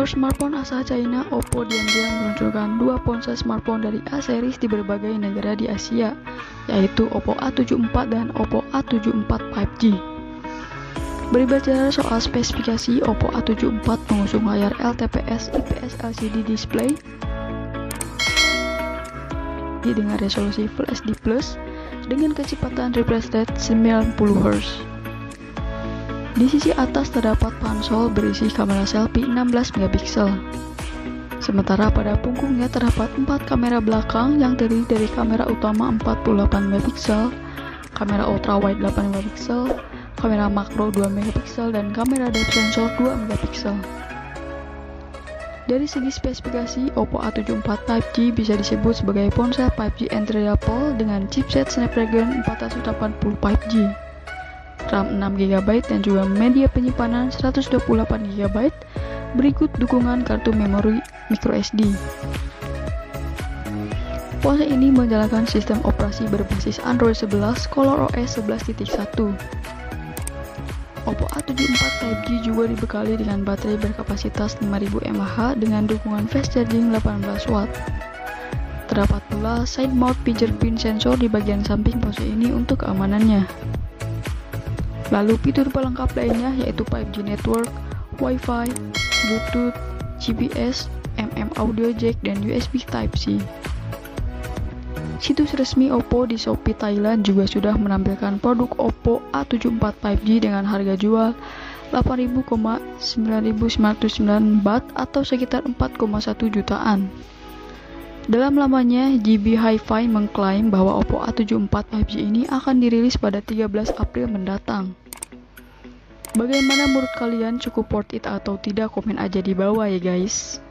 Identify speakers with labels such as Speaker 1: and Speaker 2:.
Speaker 1: Vendor smartphone asal China, Oppo diam-diam meluncurkan dua ponsel smartphone dari A series di berbagai negara di Asia, yaitu Oppo A74 dan Oppo A74 5G. Berbicara soal spesifikasi, Oppo A74 mengusung layar LTPS IPS LCD display dengan resolusi Full HD+ dengan kecepatan refresh rate 90 Hz. Di sisi atas terdapat konsol berisi kamera selfie 16 megapiksel. Sementara pada punggungnya terdapat 4 kamera belakang yang terdiri dari kamera utama 48 megapiksel, kamera ultrawide 8 megapiksel, kamera makro 2 megapiksel, dan kamera depth sensor 2 megapiksel. Dari segi spesifikasi, Oppo A74 5G bisa disebut sebagai ponsel 5G entry level dengan chipset Snapdragon 480 5G. RAM 6GB dan juga media penyimpanan 128GB, berikut dukungan kartu memori microSD. Ponsel ini menjalankan sistem operasi berbasis Android 11 ColorOS 11.1. Oppo A74 5G juga dibekali dengan baterai berkapasitas 5000 mAh dengan dukungan fast charging 18W. Terdapat pula side mount fingerprint sensor di bagian samping ponsel ini untuk keamanannya. Lalu fitur pelengkap lainnya yaitu 5G network, Wi-Fi, Bluetooth, GPS, audio jack, dan USB Type-C. Situs resmi Oppo di Shopee Thailand juga sudah menampilkan produk Oppo A74 5G dengan harga jual 8.999 baht atau sekitar 4,1 jutaan. Dalam lamannya, GB Hi-Fi mengklaim bahwa Oppo A74 5G ini akan dirilis pada 13 April mendatang. Bagaimana menurut kalian, cukup worth it atau tidak? Komen aja di bawah ya guys.